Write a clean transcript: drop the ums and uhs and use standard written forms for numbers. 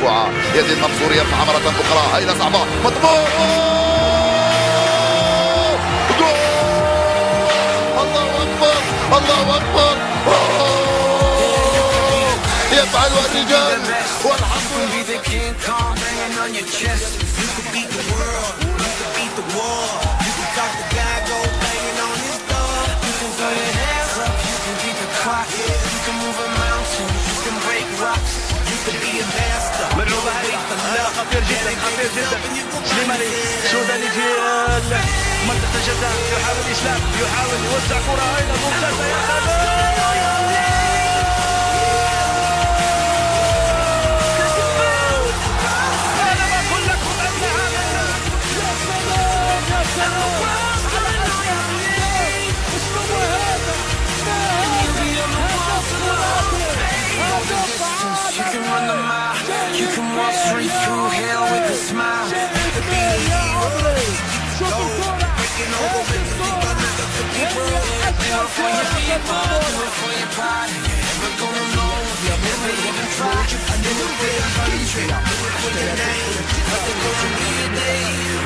مقطوعة. يزيد منصور يرفع مرة أخرى، هيلة صعبة، مطبوع، جول! الله أكبر، الله أكبر، يفعل الرجال والحمد لله. ملعوبة هذه خطير جدا، خطير جدا. سليماني سوداني في منطقة الجزاء، يحاول إسلام، يحاول يوزع كرة أيضا ممتازة يا أنا بقول لكم أن هذا You can run the mile, you can walk straight through hell with a smile. You could be a hero, breaking over with the people, the people. Do it for your people, do it for your pride. Never gonna know if you never even try. I do it for your country, I do it for your name. Nothing gonna be a day.